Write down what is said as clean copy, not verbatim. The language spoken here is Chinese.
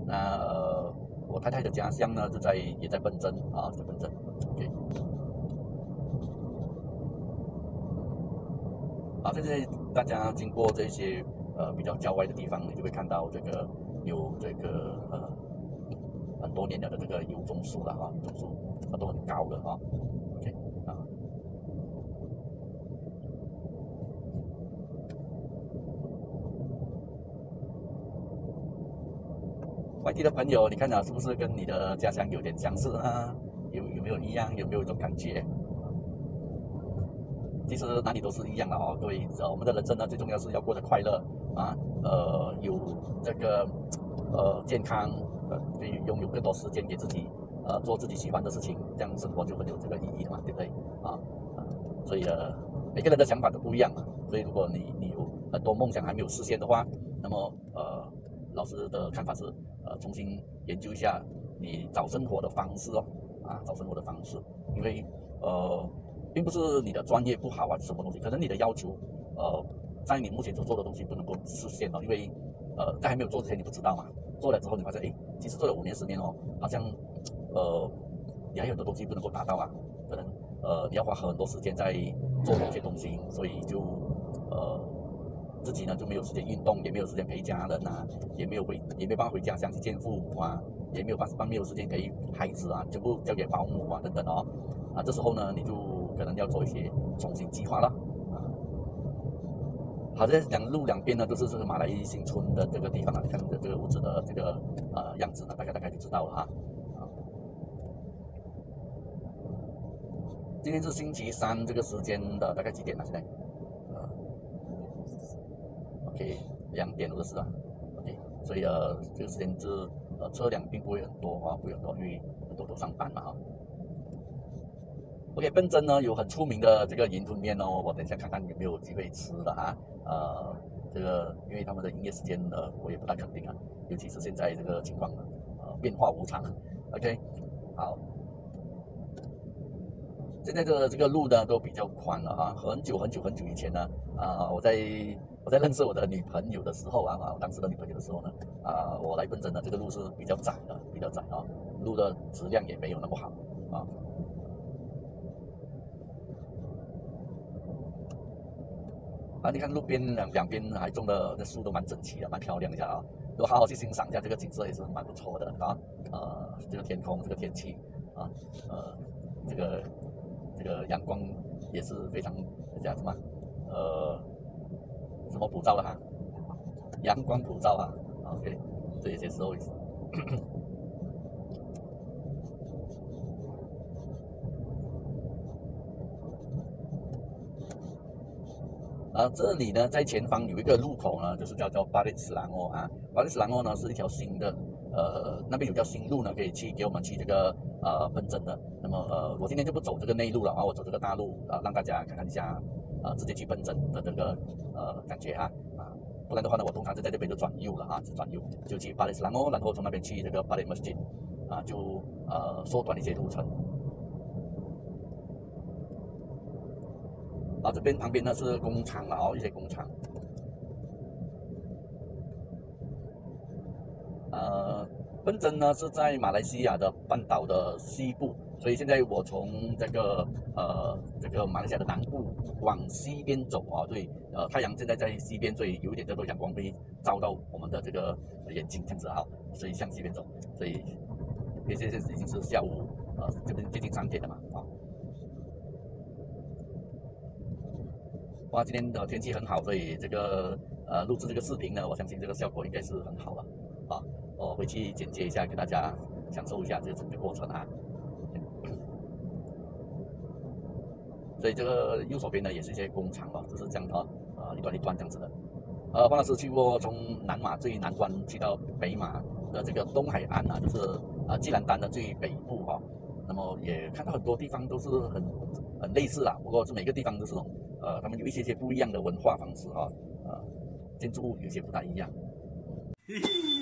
那我太太的家乡呢也在奔真啊，在奔真。OK。好，现在大家经过这些比较郊外的地方，你就会看到这个有这个很多年了的这个油棕树了啊，油棕树都很高的啊。OK 啊。外地的朋友，你看啊，是不是跟你的家乡有点相似啊？有没有一样？有没有一种感觉？其实哪里都是一样的哦，各位，我们的人生呢，最重要是要过得快乐啊，有这个健康，可以拥有更多时间给自己，做自己喜欢的事情，这样生活就很有这个意义了嘛，对不对？所以每个人的想法都不一样嘛，所以如果你有很多梦想还没有实现的话，那么老师的看法是重新研究一下你找生活的方式哦，找生活的方式，因为并不是你的专业不好啊，什么东西，可能你的要求，在你目前所做的东西不能够实现了，因为在还没有做之前你不知道嘛，做了之后你发现，哎，其实做了5年10年哦，好像你还有很多东西不能够达到啊，可能你要花很多时间在做某些东西，所以就自己呢就没有时间运动，也没有时间陪家人啊，也没有办法回家乡去见父母啊，也没有时间陪孩子啊，全部交给保姆啊等等哦，这时候呢你就可能要做一些重新计划了啊。好，这路两边呢都是这个马来新村的这个地方啊，你看这个屋子的这个样子呢，大概就知道了哈。今天是星期3，这个时间的大概几点了？现在OK 2点20啊。OK， 所以这个时间是车辆并不会很多啊，不会很多，因为很多都上班嘛哈。OK， 奔真呢有很出名的这个云吞面哦，我等一下看看有没有机会吃的哈。这个因为他们的营业时间我也不太肯定啊，尤其是现在这个情况变化无常。OK， 好。现在的这个路呢都比较宽了啊，很久以前呢，我在认识我的女朋友的时候我当时的女朋友的时候呢，我来奔真的这个路是比较窄啊，路的质量也没有那么好啊。你看路边两边还种的那树都蛮整齐的，蛮漂亮的啊，都好好去欣赏一下这个景色也是蛮不错的啊。这个天空，这个天气啊，这个阳光也是非常叫什么什么普照的哈，阳光普照啊。OK， 这些时候这里呢，在前方有一个路口呢，就是叫做巴列斯兰哦巴列斯兰哦呢是一条新的，那边有条新路呢，可以给我们去这个奔真的。那么我今天就不走这个内路了我走这个大路让大家看看一下直接去奔真的这个感觉不然的话呢，我通常就在这边就转右了就转右就去巴列斯兰哦，然后从那边去这个巴列 Masjid 就缩短一些路程。这边旁边呢是工厂了一些工厂。奔真呢是在马来西亚的半岛的西部，所以现在我从这个马来西亚的南部往西边走所以太阳现在在西边，所以有一点叫做阳光会照到我们的这个眼睛这样子所以向西边走，所以现在已经是下午这边接近3点了嘛哇，今天的天气很好，所以这个录制这个视频呢，我相信这个效果应该是很好了我回去剪接一下，给大家享受一下这个整个过程所以这个右手边呢也是一些工厂就是这样的一段一段这样子的。方老师去过从南马最南端去到北马的这个东海岸就是吉兰丹的最北部那么也看到很多地方都是很类似不过是每个地方都是他们有一些不一样的文化方式建筑物有些不大一样。